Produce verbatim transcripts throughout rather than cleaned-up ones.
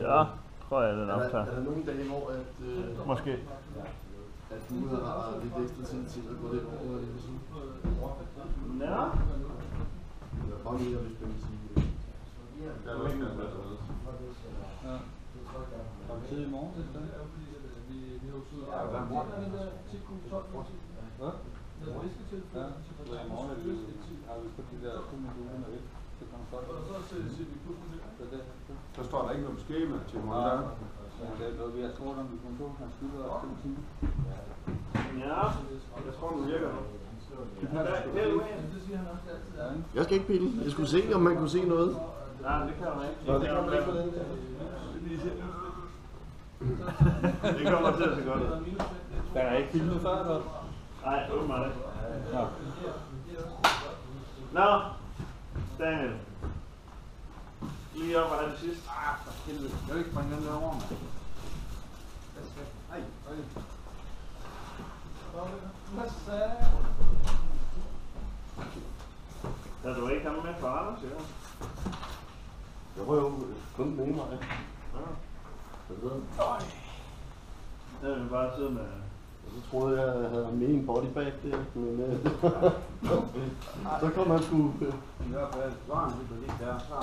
Ja, tror jeg, den Er der, optager. er der nogle dage, hvor at, øh, Måske. at du har lidt ekstra tid til at gå lidt over det? Ja. Eller bare mere, hvis man kan sige. Jeg er ikke noget med det. Ja. Kom tid i morgen, det er det. Vi vi har jo siddet og arbejdet med den der ti tolv. Hvad? Ja, i morgen er vi har vi fået de der to moduler med et. Det kommer godt. Og så ser vi pludselig det. Der står der ikke noget skema til morgen. Ja, det er noget, vi har spurgt om, vi kunne få. Han skylder os til en time. Ja, jeg tror, den virker nu. Jeg skal ikke pille. Jeg skulle se, om man kunne se noget. Nej, det kan man ikke. Nå, det kan man ikke på den der. Det kommer til at se godt ud. Den er ikke filmet før, eller? Nej, åbenbart ikke. Ja. Nå, Daniel. Lige op og have det sidste. Ah, for helvede. Jeg vil ikke springe den der over, mand. Ej, ej. Ja, du er ikke kommet med for Anders, ja? Jeg var jo kun den ene vej. Ja. Så Der vil vi bare sidde med... så troede jeg, at jeg havde med en bodybag der, men øh, så kom man sgu... Øh, I hvert fald, svaren ligger lige der. Så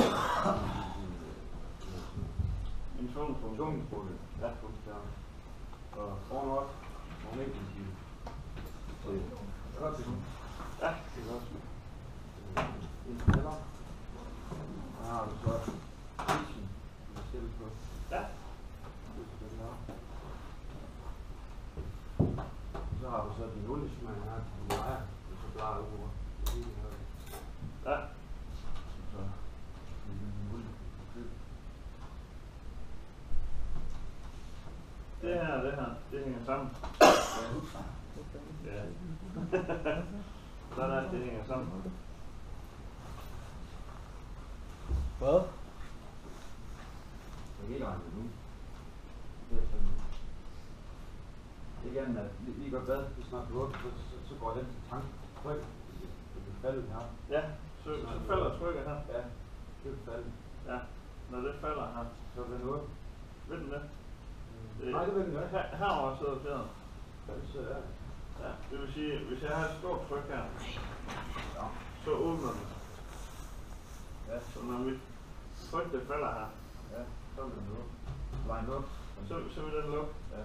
En funktion. funktionsbrug. Ja. Og foran også. Magnetmaskine. Det er godt til den. Ja, det er godt. En spiller. Så har du så prisen. Du skal på. Ja. Så har du så din oliesmag her til din lejer. Og så blader du over. Ja. Så din olie. Det her, det her, det hænger sammen. Ja. Sådan er det, hænger sammen. Hvad? Det er helt regnet nu. Det er sådan. Det er gerne, at lige, lige godt bad, hvis snart du så, så, så går den til tank. Tryk. Det bliver faldet her. Ja, så, så falder trykket her. Ja, det er faldet. Ja, når det falder her. Så er det noget. Ved du det? Det, Nej, det vil den gøre. Her, herovre sidder fjeren. Så er det. Ja, det vil sige, hvis jeg har et stort tryk her, Ja. så åbner den. Ja. Så når mit tryk det falder her, Ja, så vil den lukke. Line up. så, så vil den lukke. Ja.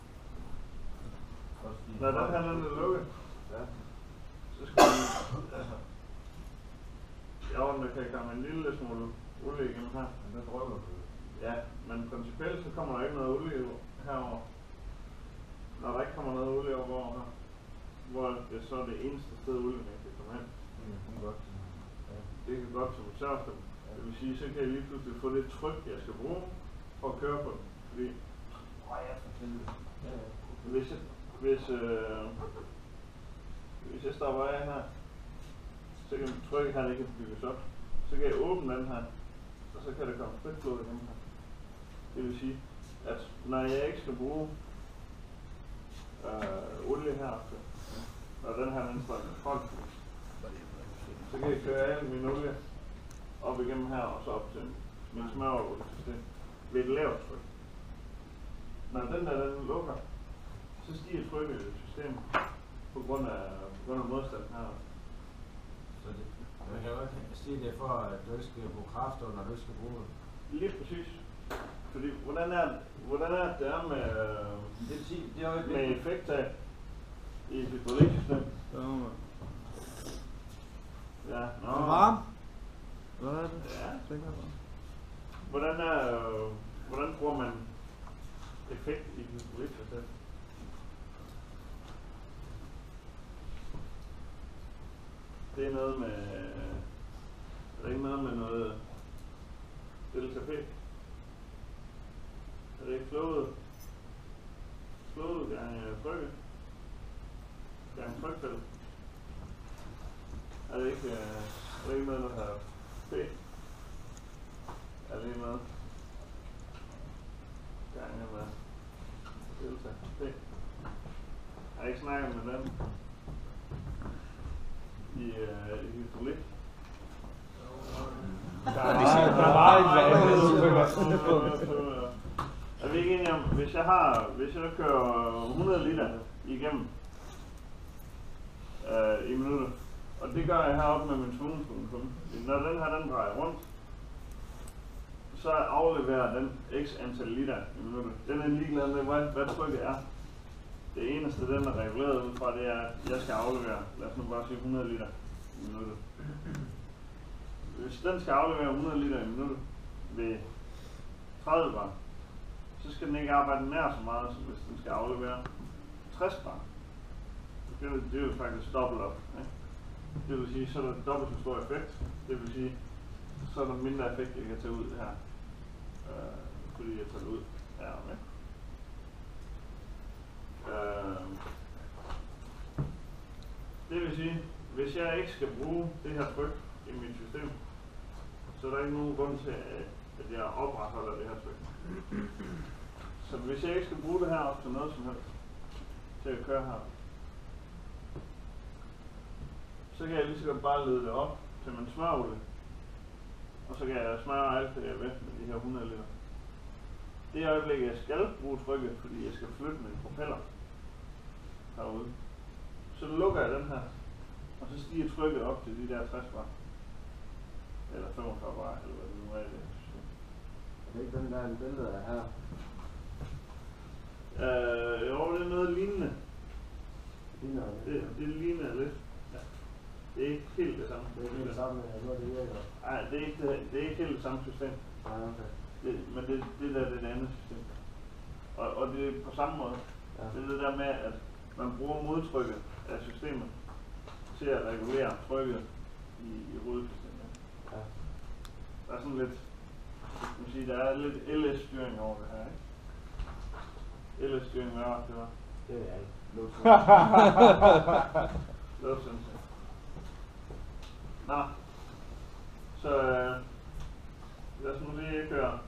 Når den her den er lukket, Ja. så skal man, altså, i orden, der kan komme en lille smule olie igennem her. Men den drømmer du. Ja, men principielt så kommer der ikke noget olie herover. Når der ikke kommer noget olie over her, hvor det så er det eneste sted olie, man kan komme hen. Det kan godt. Ja. Det kan godt som reservestem. Det vil sige, så kan jeg lige pludselig få det tryk, jeg skal bruge for at køre på den. Fordi Åh, ja, for helvede. Ja, ja. hvis jeg, hvis, øh, hvis jeg stopper af her, så kan trykket her ikke bygges op. Så kan jeg åbne den her, og så kan det komme frit flod igennem her. Det vil sige, at når jeg ikke skal bruge øh, olie heroppe, når den her den står i front, så kan jeg køre al min olie op igennem her og så op til min smøroljesystem ved et lavt tryk. Når den der den lukker, så stiger trykket i systemet på grund af, på grund af modstanden her. Så det, man kan jo ikke sige det for, at du ikke skal bruge kraft, når du ikke skal bruge det. Lige præcis. Fordi hvordan er, hvordan er det er med, Det vil sige, det er jo ikke med effekttab i et hydrauliksystem? Ja, nå. Er det varm? Hvad er det? Ja. Hvordan er, øh, hvordan bruger man effekt i et hydrauliksystem? Det er noget med, er det ikke noget med noget delta P? Er det ikke flowet? Flowet gange trykket? Gange trykfældet? Er det ikke, er det ikke noget, der har P? Er det ikke noget? Gange med delta P? Har jeg ikke snakket med dem i, uh, i hydraulik? Der er bare ikke Er vi ikke enige om, hvis jeg har, hvis jeg kører hundrede liter igennem øh, i minuttet, og det gør jeg heroppe med min svungenskole, når den her den drejer rundt, så afleverer den x antal liter i minuttet. Den er ligeglad med, hvad, hvad trykket er. Det eneste, den er reguleret ud fra, det er, at jeg skal aflevere, lad os nu bare sige hundrede liter i minuttet. Hvis den skal aflevere hundrede liter i minuttet ved tredive bar, så skal den ikke arbejde nær så meget, som hvis den skal aflevere tres bar. Det er, det er jo faktisk dobbelt op. Ikke? Det vil sige, så er der dobbelt så stor effekt. Det vil sige, så er der mindre effekt, jeg kan tage ud her. Øh, fordi jeg tager det ud her. Ikke? Øh, det vil sige, hvis jeg ikke skal bruge det her tryk i mit system, så er der ikke nogen grund til, at jeg opretholder det her tryk. Så hvis jeg ikke skal bruge det her op til noget som helst, til at køre her, så kan jeg lige så godt bare lede det op til min smørolie, og så kan jeg smøre alt det, jeg ved med de her hundrede liter. Det øjeblik, jeg skal bruge trykket, fordi jeg skal flytte min propeller herude, så lukker jeg den her, og så stiger trykket op til de der tres bar. Eller femogfyrre bar, eller hvad det nu er i det system. Er det ikke den der billede af her? Øh, jo, det er noget lignende. Ligner Det, det ligner lidt. Ja. Det er ikke helt det samme. Det er ikke det samme, at noget det virker. Nej, det er ikke det, det er ikke helt det samme system. Nej, okay. Det, men det, det der det er det andet system. Og, og det er på samme måde. Ja. Det er det der med, at man bruger modtrykket af systemet til at regulere trykket i, i hovedsystemet. Ja. Der er sådan lidt, skal man sige, der er lidt L S-styring over det her, ikke? L S-styring, hvad var det, var? Det er jeg ikke. Low sensing. Nå. Så øh, lad os nu lige køre.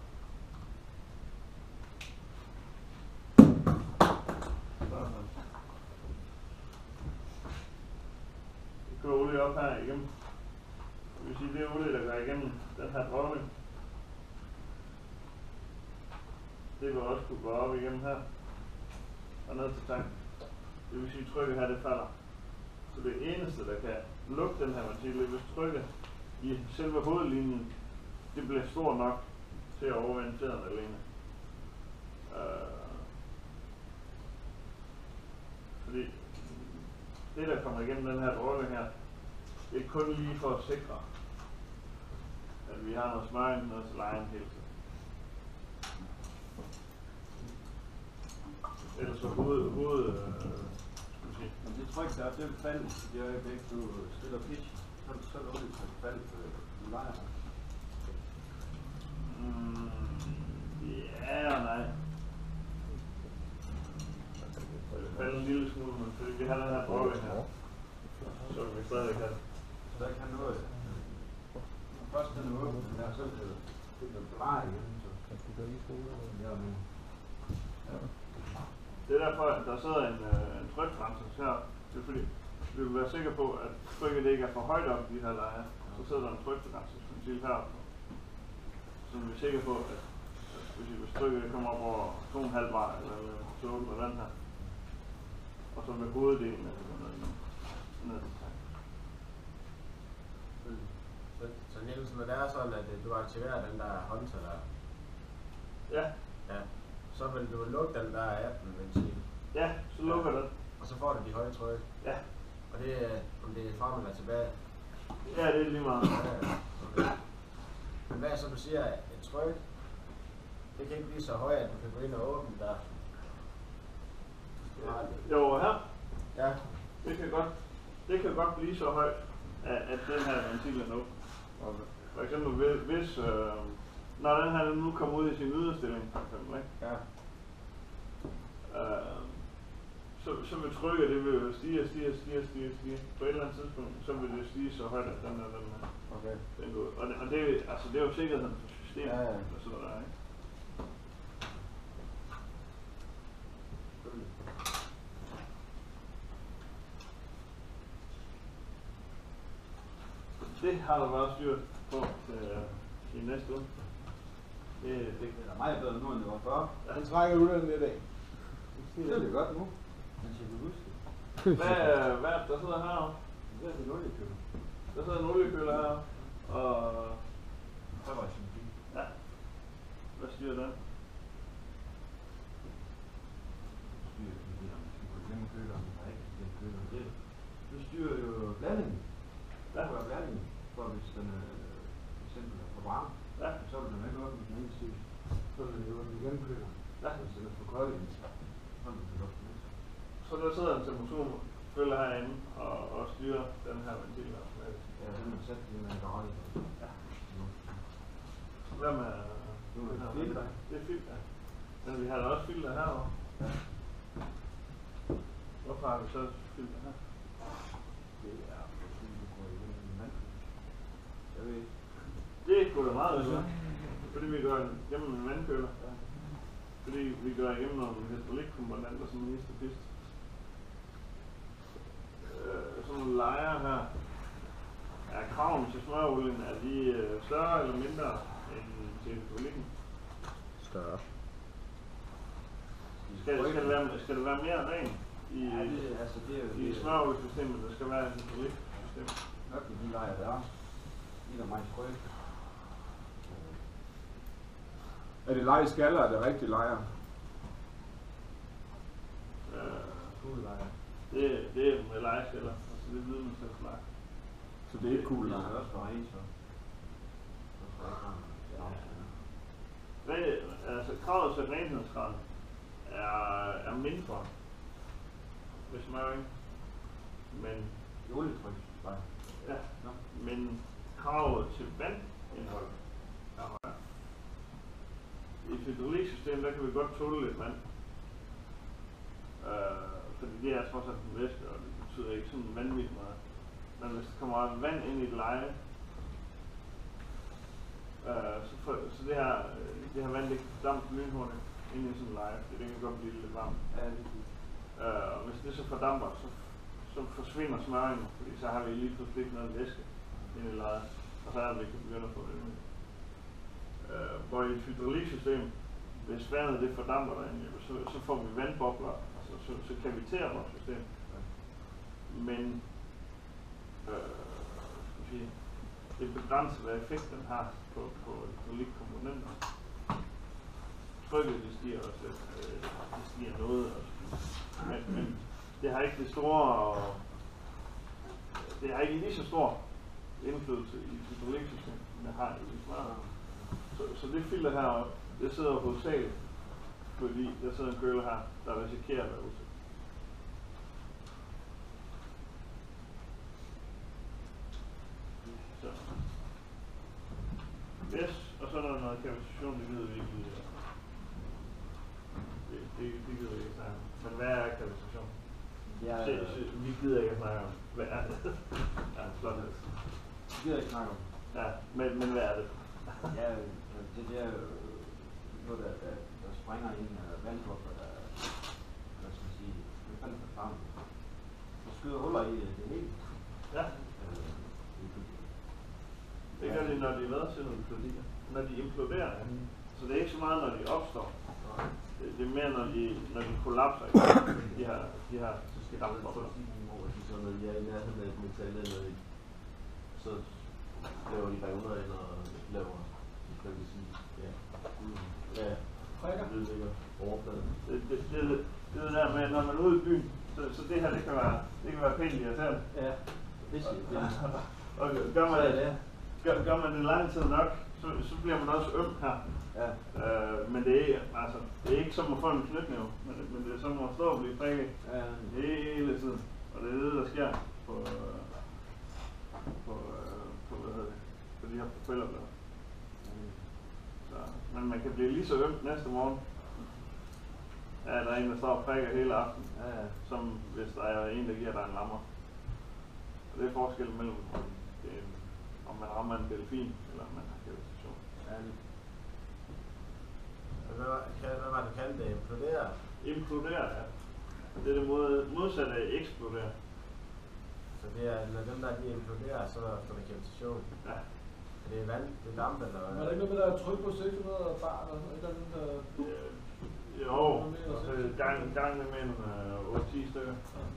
Vi kører olie op her igennem. Det vil sige, det er olie, der går igennem den her drømning. Det vil også kunne gå op igennem her og ned til tanken. Det vil sige, at trykket her det falder. Så det eneste, der kan lukke den her ventil, det er, hvis trykket i selve hovedlinjen, det bliver stort nok til at overvinde tæderne alene. Uh, fordi det, der kommer igennem den her drømme her, det er kun lige for at sikre, at vi har noget smøring ned til lejen hele tiden. Ellers så hoved, hoved øh, Men det tryk der, det vil falde i det øjeblik, du stiller pitch, så, så er det olje, der falde på lejren. Mm, ja og nej. Det falder en lille smule, men fordi vi har den her brøve her, så vi stadig kan. Så der kan noget. Først den er åben, den der, så er det det blar igen. Ja, men. Det er derfor, at der sidder en, øh, en trykgrænse her. Det er fordi, vi vil være sikre på, at trykket ikke er for højt op i de her lejer. Så sidder der en trykbegrænsningsventil heroppe. Så vi er sikre på, at, at hvis trykket kommer op over to komma fem bar, eller så åbner den her. Og så med hoveddelen af det ned til tanken. Så, så Nielsen, når det er sådan, at du aktiverer den der håndtag der, Ja. ja, så vil du lukke den der atten ventil. Ja, så lukker den. Og så får du de høje tryk. Ja. Og det er, om det er frem eller tilbage. Ja, det er lige meget. Ja, okay. Men hvad så du siger, at et tryk, det kan ikke blive så højt, at du kan gå ind og åbne der. Jo, her. Ja. Det kan godt, det kan godt blive så højt, at, at den her ventil er nu. Okay. For eksempel hvis, øh, når den her nu kommer ud i sin yderstilling, for eksempel, ikke? Ja. Øh, så, så vil trykket, det vil stige og stige og stige og stige og stige. På et eller andet tidspunkt, så vil det stige så højt, at den der, den her, Okay. den går. Og det, og det, altså, det er jo sikkerheden for systemet, Ja, ja. der sidder der, ikke? Det har der været styr på til, uh, i næste uge. Det, det er meget bedre nu, end det var før. Den trækker du den lidt af. Det er det godt nu. Men jeg kan huske det. Hvad, hvad er det, der sidder heroppe? Det er det oliekøler. Der sidder en oliekøler heroppe, og Der var sådan en bil. ja, hvad styrer den? Styrer den der, man skal gå igennem køleren, der er ikke den køler. Det, det styrer jo blandingen. Der var blandingen, for hvis den øh, for eksempel er for varm, Ja. så vil den ikke lukke med den ene side. Så vil den lukke igennem køleren. Ja. Hvis den er for kold, så vil den lukke den næste. Så der sidder en temperaturfølger herinde og, og styrer den her ventil. Ja, den er sat i en garage. Ja. Hvad med Nu er det den her filter. ventil? Det er filter. Men vi har da også filter herovre. Ja. Hvorfor har vi så filter her? Det er fordi du går igennem en vand. Jeg ved ikke. Det går da meget ud af. Fordi vi går igennem en vandkøler. Ja. Fordi vi går igennem nogle hydraulikkomponenter som hist og pist. Øh, sådan nogle lejer her. Er kraven til smørolien, er de øh, større eller mindre end til hydraulikken? Større. Skal, skal, det være, skal det være mere ren i, Ja, det, altså, det er jo i smøroliesystemet, der skal være et hydrauliksystem? nok i de lejer, der er. De er meget skrøg. Er det lejeskaller, er det rigtig lejer? Øh, Gule lejer. det, det er med lejeskaller, altså det er hvidemiddelslag. Så det er ikke cool Det lejer. er også for ren, så. Så skal jeg ikke have det afstand. Hvad, altså kravet til renhedsgraden er, er mindre ved smøring, men, Det er olietryk, bare. ja, Nå. men kravet til vandindhold er højere. I et hydrauliksystem, der kan vi godt tåle lidt vand. Øh, fordi det er trods alt en væske, og det betyder ikke sådan vanvittigt meget. Men hvis der kommer vand ind i et leje, øh, så, for, så det her, øh, det her vand, det kan dampe lynhurtigt ind i sådan en leje, fordi det kan godt blive lidt varmt. Ja, det er fint. Øh, og hvis det så fordamper, så, så forsvinder smøringen, fordi så har vi lige pludselig ikke noget væske ind i lejet, og så er det, vi kan begynde at få det ind. Øh, hvor i et hydrauliksystem, hvis vandet det fordamper derinde, så, så får vi vandbobler, altså, så, så kaviterer vores system. Men øh, det er begrænset, hvad effekt den har på, på hydraulikkomponenter. Trykket det stiger også lidt, øh, det stiger noget også. Men, men det har ikke det store, det har ikke lige så stor indflydelse i et hydrauliksystem, som det har i smør. Så, så det filter her, det sidder hovedsageligt, fordi der sidder en køler her, der risikerer at være usikker. Så. Yes, og så er der noget kapacitation, det gider vi ikke lige. Det, det, det gider vi ikke snakke om. Men hvad er kapacitation? Ja, Se, se, vi gider ikke at snakke om. Hvad er det? Ja, flot hest. det gider jeg ikke snakke om. Ja, men, men hvad er det? Ja, det der er noget, der, der, der springer ind af vandbuffer, der, hvad skal man sige, det falder fra farmen. Der skyder huller i det hele. Ja, Øh, det gør de, når de hvad til, når de imploderer. Så det er ikke så meget, når de opstår. Det, det er mere, når de, når de kollapser. De her, de her Så skal der der også sige nogle ord, at de så, når de er i nærheden af et metal eller noget, så laver de revner eller laver, hvad vil sige, ja, gud, ja, Prikker. det ligger overfladen. det, det, det, det, det er det der med, når man er ude i byen, så, så det her, det kan være, det kan være pænt irriterende. Ja, det siger det. Og gør man, Så er det. gør, gør man det lang tid nok, så, så bliver man også øm her. Ja, Øh, men det er, altså, det er ikke som at få en knytnæve, men, det- men det er som at stå og blive prikket ja, hele tiden. Og det er det, der sker på, øh, på, øh, på, hvad hedder det, på de her propellerblade. Så, men man kan blive lige så øm næste morgen. Ja, der er en, der står og prikker hele aftenen, ja, ja. som hvis der er en, der giver dig en lammer. Og det er forskellen mellem, om, det er, om man rammer en delfin, eller om man har kapacitation. Ja, det- Hvad var hvad var det, du kaldte det? Implodere? Implodere, ja. Det er det mod, modsatte af eksplodere. Så det er, når dem der de imploderer, så står der kapacitation. Ja. det er vand, det er damp eller hvad? Var det ikke noget med, der er tryk på seks hundrede bar eller noget? Et eller andet, der... Øh, Jo, og så gang, gang mellem øh, otte ti stykker.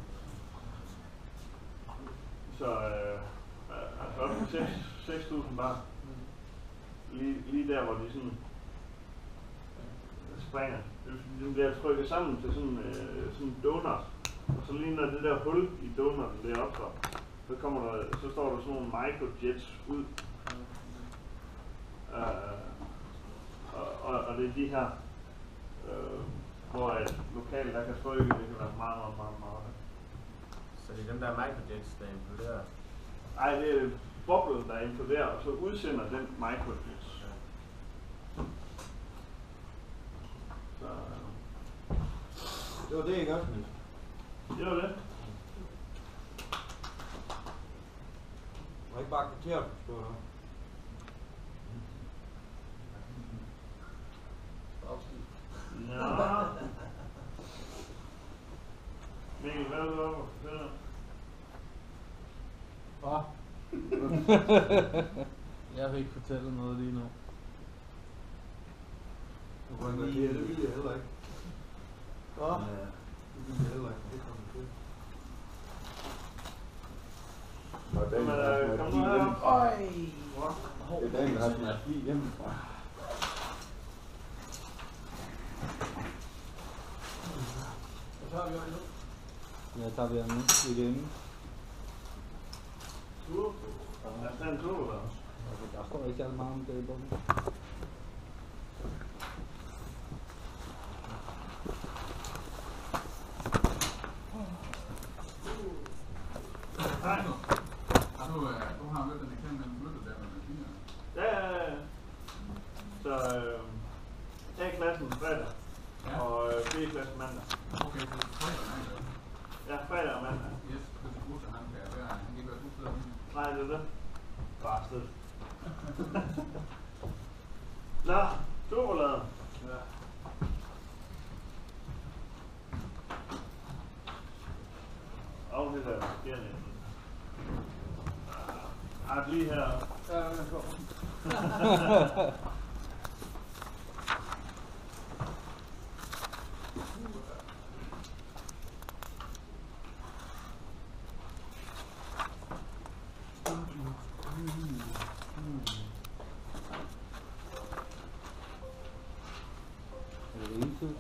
Så øh, altså op til seks tusind bar. Lige, lige der, hvor de sådan springer. De bliver trykket sammen til sådan øh, sådan en donut. Og så lige når det der hul i donutten det opstår, så kommer der, så står der sådan nogle microjets ud. Øh, og, og, og det er de her, øh, hvor et lokalt der kan trykke, det kan være meget, meget, meget, meget. Så det er dem der microjets, der imploderer? Ej, det er boblen, der imploderer, og så udsender den microjets. Så... Det var det, ikke også? Det var det. Var ikke bare kvarter, du stod der? Ja. Mikkel, hvad er du oppe? Hvad? Jeg vil ikke fortælle noget lige nu. Du kan ikke det vil jeg heller ikke. Hvad? Ja, det vil jeg heller ikke. Det kommer til. Jamen, øh, kom nu herop. Øj! Det er dagen, der har sådan en fli hjemmefra. Hvad tager vi nu? Ja, tager vi nu igen. Tur? Der er en tur, der. Altså, der står ikke særlig meget om det i bunden. Nej. Har du, du har vel den eksamen, den flyttet der med maskiner? Ja, ja, ja. Så øh, A-klassen fredag, Ja. og øh, B-klassen mandag. Okay, så det er fredag, nej, eller? Ja, fredag og mandag. Yes, det er Bruce, han kan være, han kan ikke være to steder. Nej, det er det. Bare afsted. Nå, chokolade. Ja. Og det der sker lidt. Ah, lige her. Ja, jeg går. Er det ingen tid?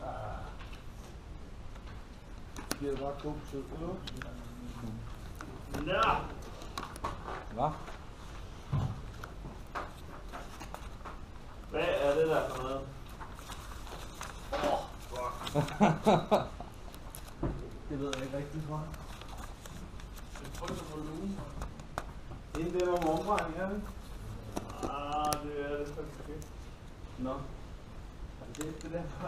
Det giver bare god tid. Ja. Hvad? Hvad er det der for noget? Åh, oh, fuck. Det ved jeg ikke rigtigt, tror jeg. Jeg tror, det er volumen. Inden det var med omdrejning, er det? Ah, det er det faktisk ikke. Nå. Har du set det der før?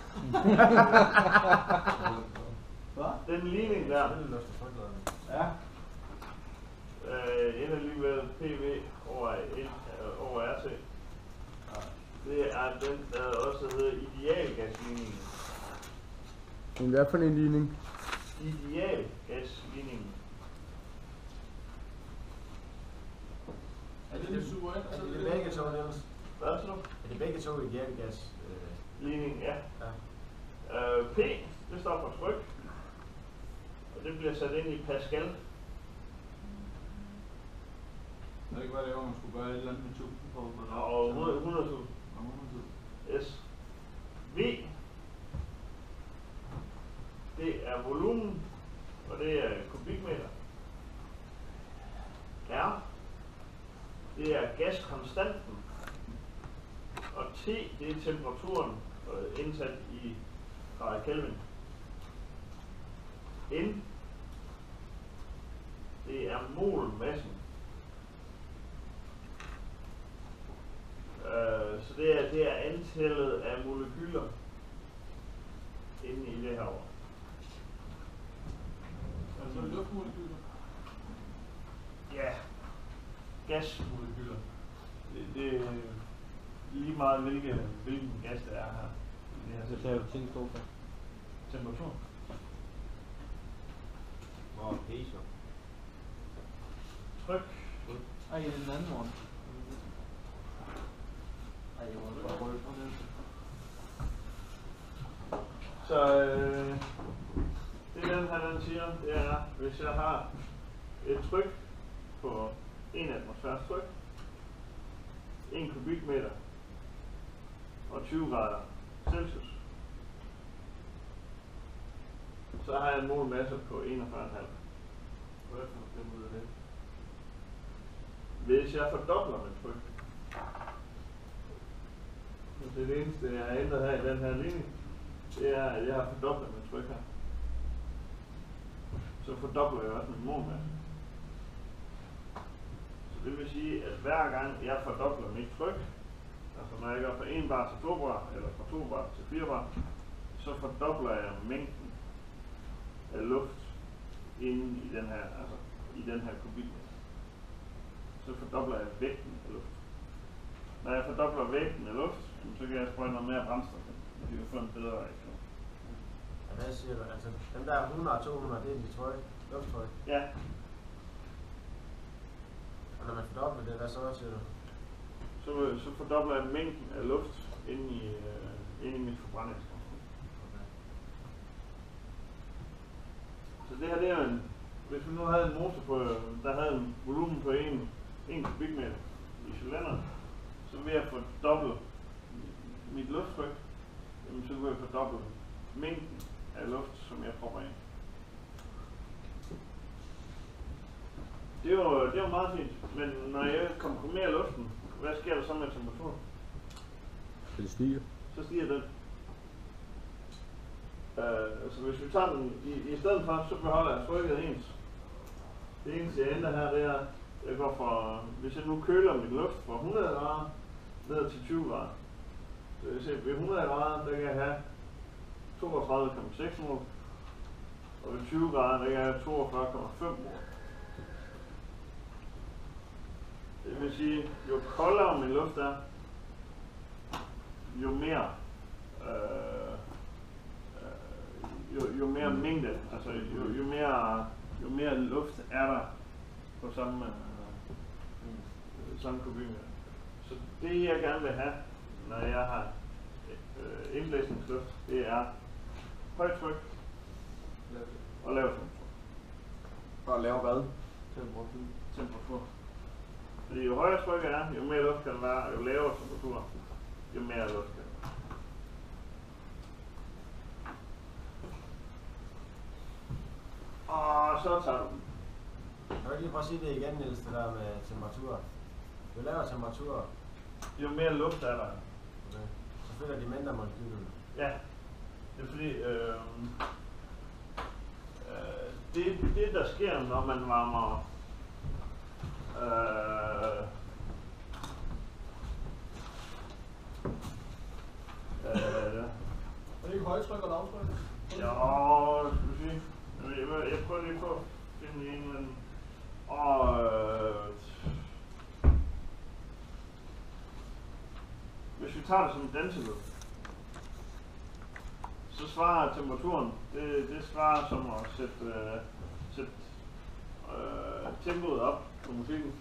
Hvad? Den ligning der, Ja. øh, ender lige ved P V over, et, øh, over R T. Det er den, der også hedder idealgasligningen. Men hvad for en ligning? Idealgasligningen. Er det det suverænt? Er det de begge to, Niels? Hvad så? Er de begge to idealgas? Øh, Ligning, ja. ja. Øh, P, det står for tryk. Og det bliver sat ind i Pascal. Jeg ved ikke, hvad det er, man skulle gøre et eller andet med tusind på. Og hundrede tusind. Og hundrede tusind. S. V. Det er volumen, og det er kubikmeter. R. Det er gaskonstanten. Og T, det er temperaturen øh, indsat i grader Kelvin. N. Det er molmassen. Øh, så det er, det er antallet af molekyler inde i det her år. Altså luftmolekyler? Ja, gasmolekyler. Det, det er lige meget hvilke, hvilken gas det er her. I det her Så tager du ting på. temperatur. Hvor er P så? Tryk. Ej, en anden one. Så øh, det den her den siger, det er, hvis jeg har et tryk på en atmosfæres tryk, en kubikmeter og tyve grader Celsius, så har jeg en mol masse på enogfyrre komma fem. Hvordan får jeg finde ud af det? Hvis jeg fordobler mit tryk, det er det eneste, jeg har ændret her i den her linje, det er, at jeg har fordoblet mit tryk her. Så fordobler jeg også min molmasse. Så det vil sige, at hver gang jeg fordobler mit tryk, altså når jeg går fra en bar til to bar, eller fra to bar til fire bar, så fordobler jeg mængden af luft inde i den her, altså i den her kubikmeter. Så fordobler jeg vægten af luft. Når jeg fordobler vægten af luft, så kan jeg sprøjte noget mere brændstof, og det kan få en bedre reaktion. Ja, hvad siger du? Altså, dem der hundrede og to hundrede, det er dit tryk, lufttryk. Ja. Og når man fordobler det, hvad så siger du? Så, så fordobler jeg mængden af luft inde i, øh, inde i mit forbrændingskomfort. Okay. Så det her, det er en, hvis vi nu havde en motor, på, der havde en volumen på en kubikmeter i cylinderen, så vil jeg fordoble mit lufttryk, jamen så vil jeg fordoble mængden af luft, som jeg propper ind. Det er jo, det er jo meget fint, men når jeg komprimerer luften, hvad sker der så med temperaturen? Det stiger. Så stiger den. Uh, altså hvis vi tager den i, i stedet for, så beholder jeg trykket ens. Det eneste jeg ændrer her, det er, jeg går fra, hvis jeg nu køler min luft fra hundrede grader ned til tyve grader. Så jeg ser, ved hundrede grader, der kan jeg have toogtredive komma seks mol, og ved tyve grader, der kan jeg have toogfyrre komma fem mol. Det vil sige, jo koldere min luft er, jo mere øh, øh, jo, jo mere mængde, altså jo, jo mere jo mere luft er der på samme øh, samme kubikmeter. Så det jeg gerne vil have, når jeg har øh, indblæsningsluft, det er højt tryk og lavt temperatur. Og lave hvad? Temperatur. Temperatur. Fordi jo højere trykket er, jo mere luft kan der være, og jo lavere temperatur, jo mere luft kan der være. Og så tager du den. Kan du lige prøve at sige det igen, Niels, det der med temperatur? Jo lavere temperatur, Jo mere luft er der. okay, så følger de mindre molekyler. Ja. Det er fordi, øh, øh, det, det der sker, når man varmer øh, øh, Er det ikke højtryk og lavtryk? ja, skal vi sige. Jeg, jeg prøver lige på at finde en eller anden. Og øh, hvis vi tager det som en danseluft, så svarer temperaturen, det, det svarer som at sætte, øh, sætte øh, tempoet op på musikken.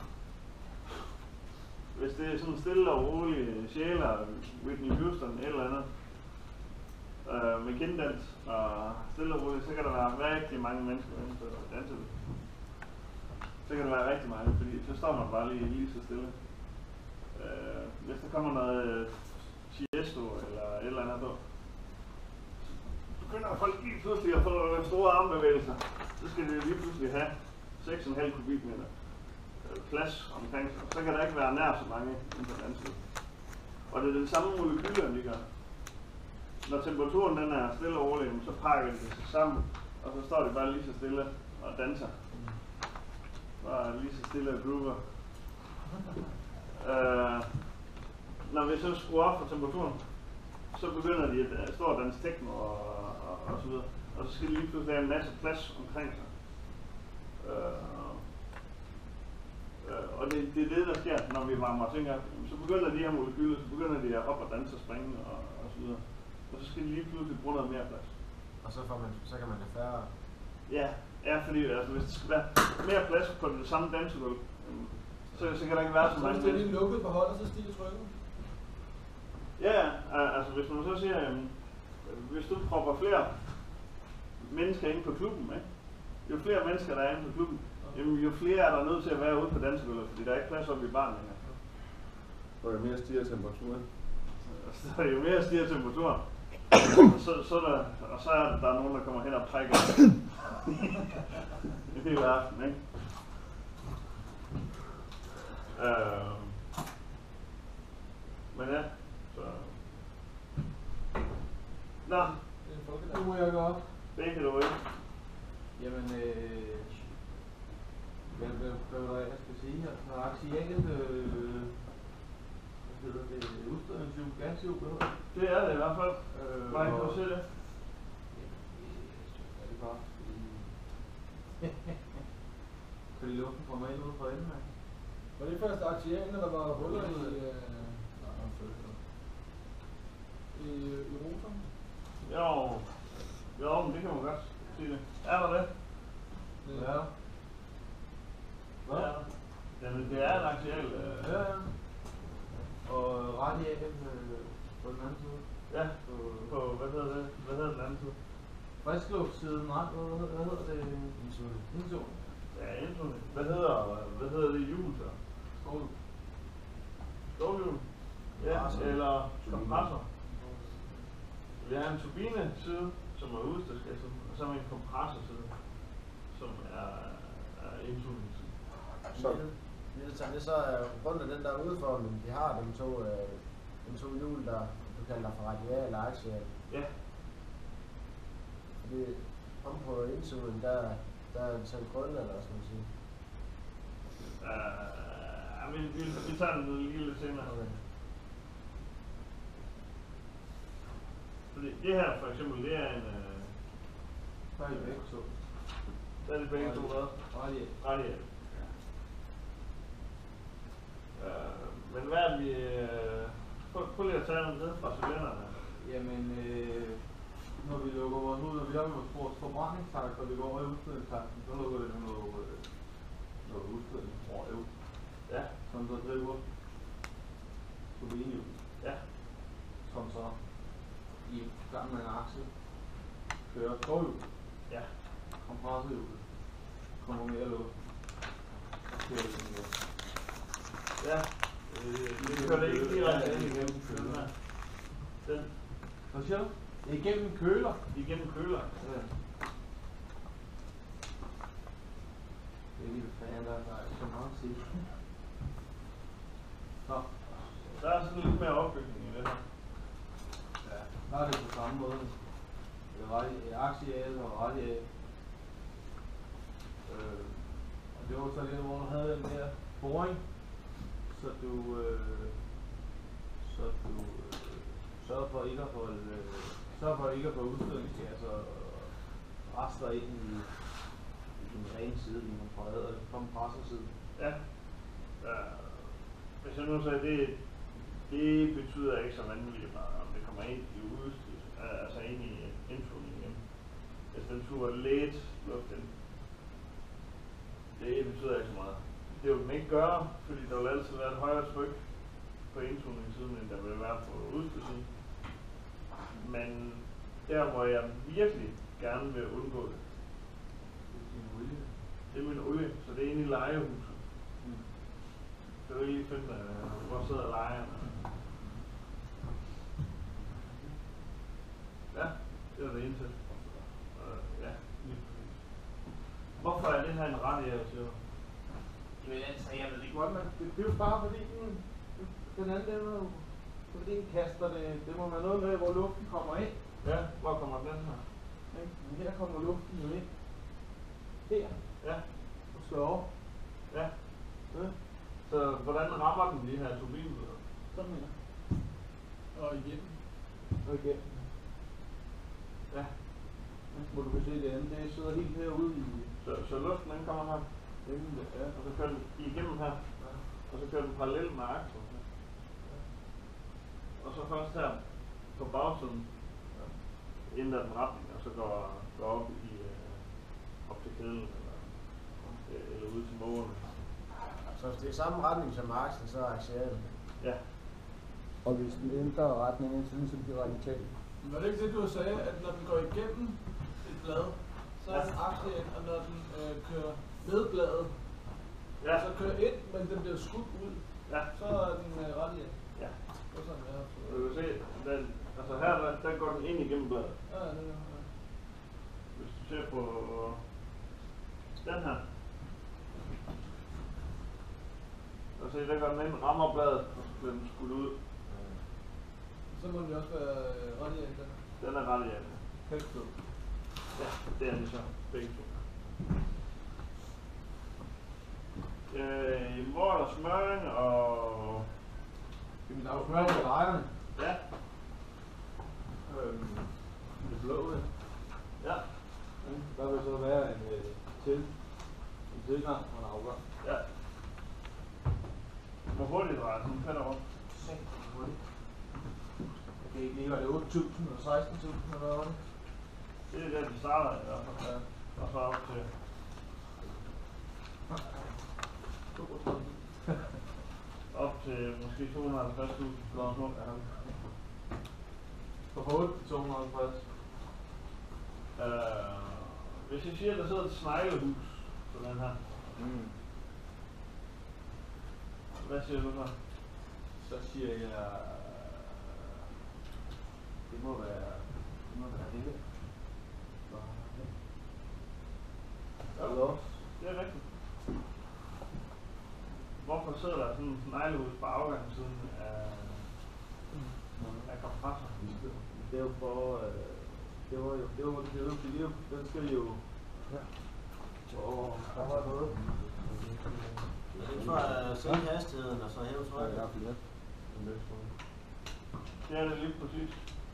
Hvis det er sådan stille og rolig sjæler, Whitney Houston eller andet, øh, med kinddans og stille og roligt, så kan der være rigtig mange mennesker inde på danseluft. Så kan der være rigtig mange, fordi så står man bare lige, lige så stille. Øh, hvis der kommer noget Tiesto eller et eller andet, så begynder folk lige pludselig at få store armbevægelser. Så skal de lige pludselig have seks komma fem kubikmeter plads omkring sig. Så kan der ikke være nær så mange inden for danseluft. Og det er den samme molekyler, de gør. Når temperaturen den er stille og rolig, så pakker de sig sammen, og så står de bare lige så stille og danser. Bare lige så stille og groover. Uh, når vi så skruer op for temperaturen, så begynder de at stå og danse techno og, og, og så videre. Og så skal de lige pludselig have en masse plads omkring sig. Uh, uh, og det, det er det, der sker, når vi varmer ting op. Så begynder de her molekyler, så begynder de at op og danse og springe og, og så videre. Og så skal de lige pludselig bruge noget mere plads. Og så, får man, så kan man have færre. Ja, ja, fordi altså, hvis der skal være mere plads på det samme dansegulv, så, så kan der ikke være så Så mange hvis det er mennesker. lige lukket på hold, og så stiger trykket? Ja, ja, altså hvis man så siger, jamen, hvis du propper flere mennesker ind på klubben, ikke? Jo flere mennesker der er inde på klubben, jamen, jo flere er der nødt til at være ude på dansegulvet, fordi der er ikke plads op i baren længere. Så er der mere stiger temperaturen. Så jo mere stiger temperaturen, så, så der, og så er der, der er nogen, der kommer hen og trækker hele aften, ikke? Øh, men ja, så... Nå, Nu må jeg gå op. det kan du ikke. Jamen, øh, hvad, hvad, hvad var det, jeg skal sige her? Har Axial, øh, hvad hedder det, udstødningshjul, gashjul, hvad hedder det? Det er det i hvert fald. Øh, Hvor kan du se det? Er det bare fordi... Fordi luften kommer ind ude fra enden af? Var det først aktierne, der var huller i, øh, i, i rotoren? Jo, jo, men det kan man godt sige det. Er der det? Ja. Hvad? Ja. Jamen, det er en aktuel... Øh... Ja, ja. Og radial øh, på den anden side. Ja, på, på, hvad hedder det? Hvad hedder den anden side? Friskluftsiden, nej, hvad, hvad, hvad hedder det? Indsugning. Indsugning. Ja, introen. Hvad hedder, hvad hedder det hjul så? Skål. Stålhjul? Ja, Kompressor. eller kompressor. Vi har en turbineside, som er udstødskasset, og så har vi en kompressorside, som er, er indsugningssiden. Så. Niels, er det så øh, på grund af den der udformning, de har, dem to, øh, dem to hjul, der du kalder for radial eller axial? Ja. Fordi om på indsugningen, der, der er det sådan grønne, eller hvad skal man sige? Uh, vi, vi, vi tager den lige lidt senere. Okay. Fordi det her for eksempel, det er en... Øh, Så er det begge to. der er det begge to hvad? Radial. Radial. Uh, men hvad er vi... Øh, prøv, prøv lige at tage den ned fra cylinderne. Jamen, øh, når vi lukker vores ud, når vi har vores, vores forbrændingstakt, og vi går over i udstødningstakten, så lukker det noget, øh, noget udstødning over ud. Ja. Som så driver turbinehjul. Ja. Som så i gang med en aksel kører toghjul. Ja. Kompressorhjulet kommer mere luft. Og kører det sådan noget. Ja. Øh, det kører det ikke direkte ind igennem den her. Den Hvad siger du? Igennem køler. igennem køler. Ja. Det er lige fanden, der er så meget at sige. Nå. Der er sådan lidt mere opbygning i det her. Ja, der er det på samme måde. Det er radi- axial og radial. Øh, og det var så lidt, hvor du havde den der boring, så du, øh, så du øh, sørger for ikke at få, øh, sørger for ikke at få udstødningsgasser og rester ind i, i den rene side, i den kompressorside. Ja. Uh, hvis jeg nu sagde, det, det betyder ikke så vanvittigt meget, om det kommer ind i udstyr, altså ind i indsugningen igen. Hvis den suger lidt luft ind, det betyder ikke så meget. Det vil den ikke gøre, fordi der vil altid være et højere tryk på indsugningssiden, end der vil være på udstyrsiden. Men der, hvor jeg virkelig gerne vil undgå det, det er min olie, så det er inde i lejehuset. Mm. Så vil jeg lige finde, uh, hvor sidder lejerne. Ja, det er det ene til. Uh, ja, lige præcis. Hvorfor er det her en radial, siger du? Jamen altså, jeg ved ikke godt, men det, det er jo bare fordi den, den anden, den er jo, fordi den kaster det, det må være noget med, hvor luften kommer ind. Ja, hvor kommer den her? Ikke? Men her kommer luften jo ind. Her. Ja, Og slår over. ja. Ja. Så hvordan rammer den de her turbiner? Sådan her. Og igennem. Og igen. Ja. Hvor du kan se det andet, det sidder helt herude i Så, så luften den kommer her, enden der. Ja. og så kører den igennem her, Ja. og så kører den parallelt med aksen. Og så først her på bagsiden ændrer den retning, og så går, går op i øh, op til kedlen, eller, øh, eller ud til mågerne. Så hvis det er samme retning som aksen, så er axial. Ja, Og hvis den ændrer retningen, så ligesom det radikalt. Var det ikke det, du sagde, at når den går igennem et blad, så er den aktiv, og når den øh, kører ved bladet, Ja. så kører ind, men den bliver skudt ud, Ja. så er den øh, ret igen. Ja. Det er sådan, jeg har Du kan se, den, altså her, der, der går den ind igennem bladet. Ja, det er ja. Hvis du ser på den her. Og se, der går den ind, rammer bladet, og så bliver den skudt ud. Så må den også være øh, ret igen, den. Den er ret hjemme. Helt klart. Ja, det er det så. Begge to. Øh, hvor er der smøring og... Jamen, der er jo smør på lejerne. Ja. Øhm, det blå, ja. Ja. Der vil så være en øh, til. En tilgang og en afgang. Ja. Hvor hurtigt drejer sådan en fætter rundt? Jeg kan ikke lige, var det otte tusind og seksten tusind eller hvad var det? Det er der, de starter i hvert fald. Ja. Og så op til... op til måske to hundrede og halvtreds tusind kroner nu. Ja. Fra otte til to hundrede og halvtreds. Øh, hvis jeg siger, at der sidder et sneglehus på den her, Mm. hvad siger du så? Så siger jeg... Det må være... Det må være det. Ja, det er rigtigt. Hvorfor sidder der sådan en sneglehus på afgangssiden af, af kompressoren? Det er jo for... Øh, det var jo... Det var det er jo... Det er jo... Den skal jo... Åh, der var noget. Er det ikke for at sænke hastigheden og så hæve trykket? Det er det lige præcis.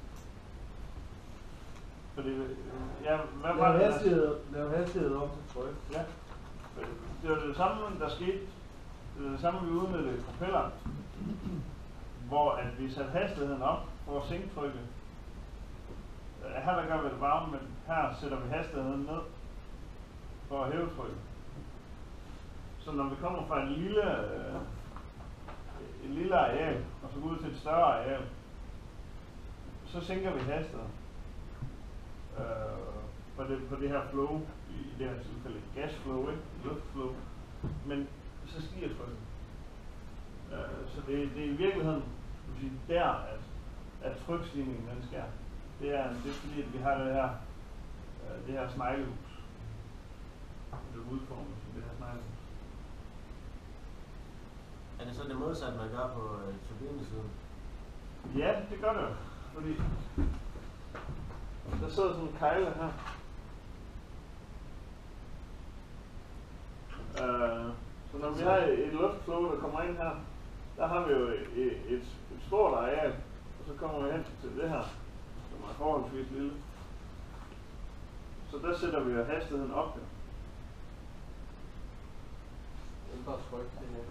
Fordi, ja, hvad var Lav det? der- hastighed, lav hastighed om til tryk. Ja. Det var det samme, der skete. Det var det samme, vi udnyttede i propelleren. Hvor at vi satte hastigheden op for at sænke trykket. Her der gør vi det varme, men her sætter vi hastigheden ned for at hæve trykket. Så når vi kommer fra en lille, øh, et lille areal, og så går ud til et større areal, så sænker vi hastigheden. Øh, på, det, på det her flow, i det her tilfælde gasflow, ikke? Luftflow, men så stiger trykket. Øh, så det, det er i virkeligheden sige, der, at, at trykstigningen den sker. Det er, det er fordi, at vi har det her, øh, det her sneglehus. Det er udformet som det her sneglehus. Er det så det modsatte, man gør på øh, turbinesiden? Ja, det gør det jo. Fordi der sidder sådan en kejle her. Uh, så når vi har et luftflow, der kommer ind her, der har vi jo et, et, et stort areal, og så kommer vi hen til det her, som er forholdsvis lille. Så der sætter vi jo hastigheden op. Jo. Ændre tryk til det.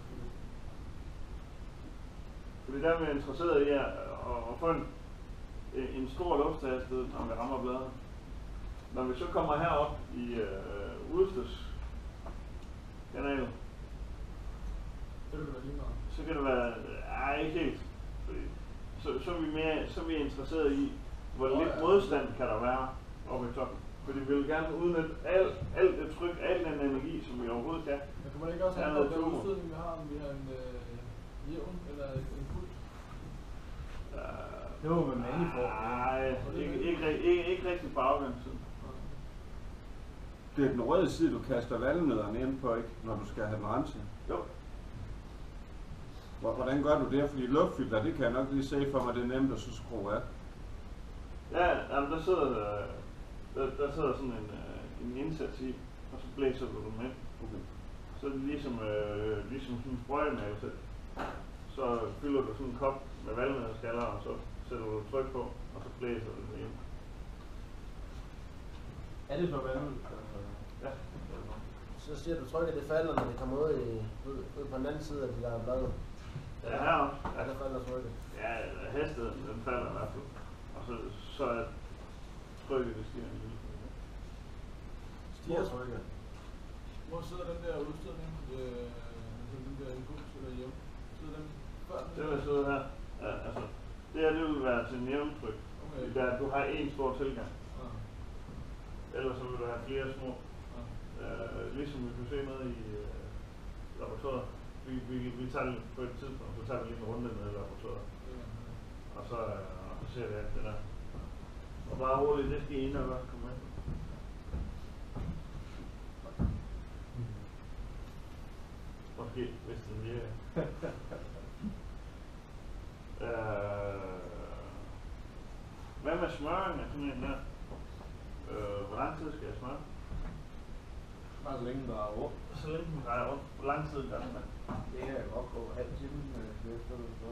Fordi der er vi interesseret i at, at, at få en, en stor lufthastighed, når vi rammer bladene. Når vi så kommer herop i øh, udstødskanalen, Så kan det være lige meget. så kan det være, ej ikke helt, fordi så, så, er vi mere, så er vi interesseret i, hvor Nå, lidt ja. modstand kan der være oppe i toppen. Fordi vi vil gerne udnytte alt, alt det tryk, al den energi, som vi overhovedet kan. Men kan man ikke også Ja, have noget den turbo. udstødning, vi har, om vi har en øh, jævn eller en pult? Uh, Det var med manifold. Nej, ikke, ikke, ikke, ikke, ikke rigtig på afgangssiden. Det er den røde side, du kaster valgnødderne ind på, ikke? Når du skal have den renset. Jo. Hvor- Hvordan gør du det? Fordi luftfilter, det kan jeg nok lige se for mig, det er nemt at så skrue af. Ja, jamen, der sidder, øh, der, der sidder sådan en, øh, en indsats i, og så blæser du dem ind. Okay. Så er det ligesom, øh, ligesom sådan en sprøjtemale. Så fylder du sådan en kop med valnødderskaller, og så sætter du tryk på, og så blæser du den ind. Er det så vandet? Ja. Så siger du trykket, det falder, når det kommer ud, i, ud, ud på den anden side af de der blade. Ja, her også. Ja, der falder trykket. Ja, hastigheden, den falder i hvert fald. Og så, så er trykket, det stiger en lille smule. Stiger trykket. Hvor sidder den der udstødning? Øh, altså den der impuls eller jævn? Sidder den før den? Det vil sidde her. Ja, altså, det her, det vil være til en jævntryk. Det der, du har en stor tilgang. Ellers så vil du have flere små. Uh, ligesom vi kan se med i uh, laboratoriet. Vi, vi, vi tager lige på et tidspunkt, så tager vi lige en runde med i laboratoriet. Og så, uh, og så ser vi alt det der. Og bare roligt, det skal I ind og godt komme med. Måske, hvis det virker. uh, Hvad med smøring af sådan en der? Uh, hvor lang tid skal jeg smøre? Bare så længe der er rundt. Så længe den drejer rundt. Hvor lang tid gør den det? Det kan jeg godt gå halv time med det efter det så.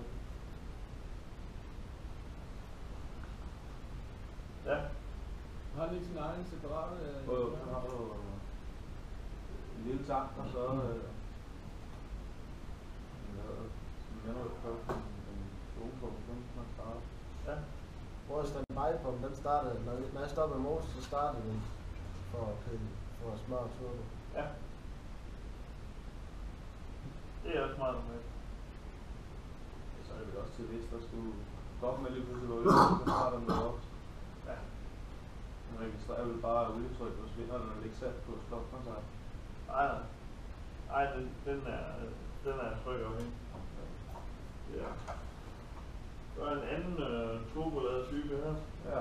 Ja. Har den ikke sin egen separate? Jo, jo, så har du en lille tank, og så øh, jeg har jo prøvet en solpumpe, den man starter. Ja. Hvor standby-pumpen, den startede, når, når jeg stoppede med motor, så startede den for at køle, for at smøre turbo. Ja. Det er også meget med. Så er det også til hvis der skulle stoppe med lige pludselig olie, så starter den op. Ja. Den registrerer vel bare olietryk, og svinder den er ikke sat på stopkontakt. Ej, nej. Ej, den, den er, den er tryg afhængig. Ja. Der er en anden øh, turboladet type her. Ja.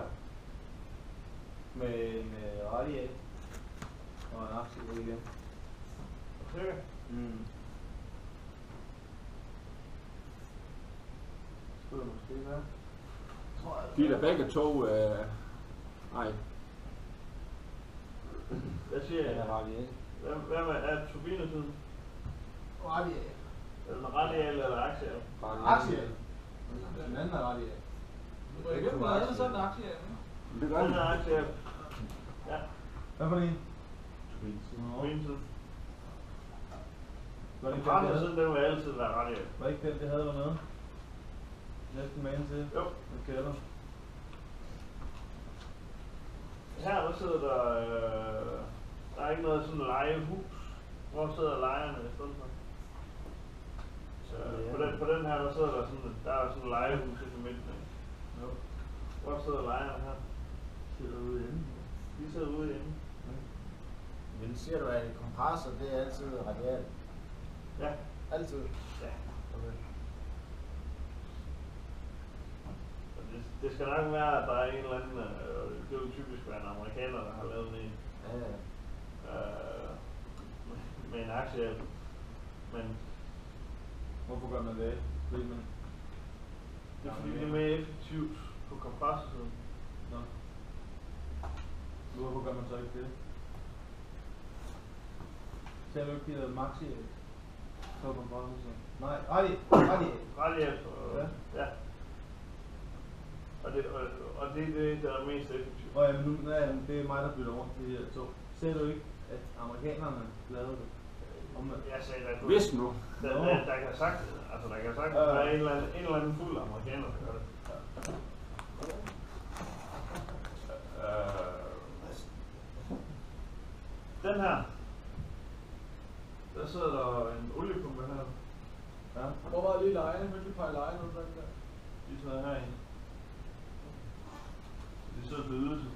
Med en øh, radiat og en aktiv igen. Okay. Mm. Skulle det måske være? Tror jeg. De er der begge to, øh... nej. Hvad siger Den er jeg? radiat. Hvad, hvad med, er turbinetiden? Radial. Er den radial eller axial? Axial. Den anden er radiat. Du er igennem noget andet, så er den axial. Det gør Den den. er axial. Ja. Hvad for en? Turbinetiden. Var det ikke den, det Brændersiden, havde? den vil altid være radial. Var det ikke den, det havde dernede? Næsten magen til. Jo. Den kælder. Her der sidder der, øh, der er ikke noget sådan legehus. Hvor sidder lejerne i stedet for? Så på den, på den her, der sidder der sådan, der er sådan en legehus i midten. Ikke? Jo. Hvor sidder lejerne her? Sidder ude inde. De sidder ude inde. Men siger du, at en kompressor, det er altid radial? Ja. Altid? Ja. Okay. Og det, det skal nok være, at der er en eller anden, øh, det vil typisk være en amerikaner, der har lavet en, Ja, ja. øh, med en axial. Men Hvorfor gør man det? Fordi man... det er fordi, det er mere effektivt på kompressorsiden. Nå. Hvorfor gør man så ikke det? Ser du ikke, de hedder maxi på kompressorsiden? Nej, radiat. Radiat. Radial og, Ja. ja. Og det, og, og det, det, der er mest effektivt. Og jamen, nu, nej, det er mig, der bytter rundt de her to. Ser du ikke, at amerikanerne lavede det? Om, Jeg sagde, der, du, Hvis nu. der, der, der kan sagt, altså der kan sagt, Ja. der er en eller anden, en eller anden fuld amerikaner, der gør det. Øh, den her, der sidder der en oliepumpe her. ja. Hvor var lige lejene? Hvilke par lejene nu der? De sidder herinde. De sidder på ydelse.